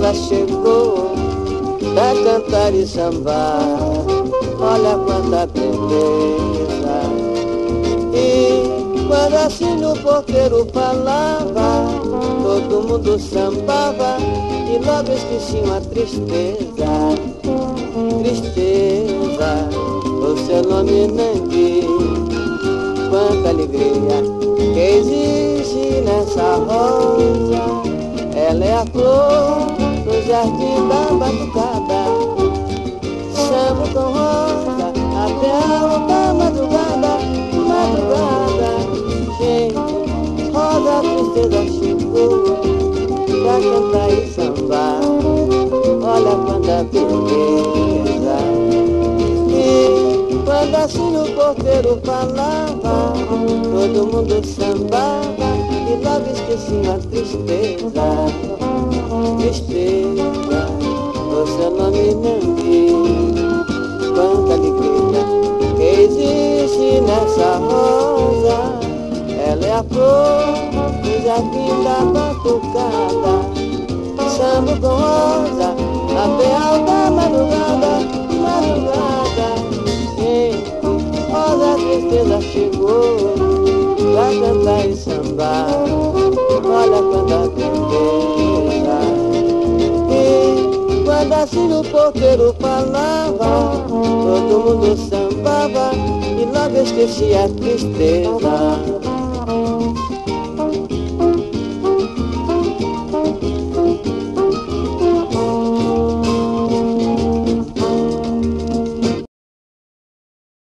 tristeza chegou pra cantar e sambar. Olha quanta beleza. E quando assim o porteiro falava, todo mundo sambava e logo esqueciam a tristeza. Tristeza, o seu nome Nangui. Quanta alegria que existe nessa rosa. Ela é a flor no jardim da batucada. Samba com rosa até a alta madrugada. Madrugada, gente, rosa a tristeza chegou pra cantar e sambar. Olha quanta beleza. E quando assim o porteiro falava, todo mundo sambava e logo esqueciam a tristeza. Tristeza, o seu nome Nangui. Quanta alegria que existe nessa rosa. Ela é a flor do jardim da batucada. Samba com rosa até alta madrugada. Madrugada, gente, rosa a tristeza chegou pra cantar e sambar. Olha quanta beleza. E quando assim o porteiro falava, todo mundo sambava e logo esquecia a tristeza.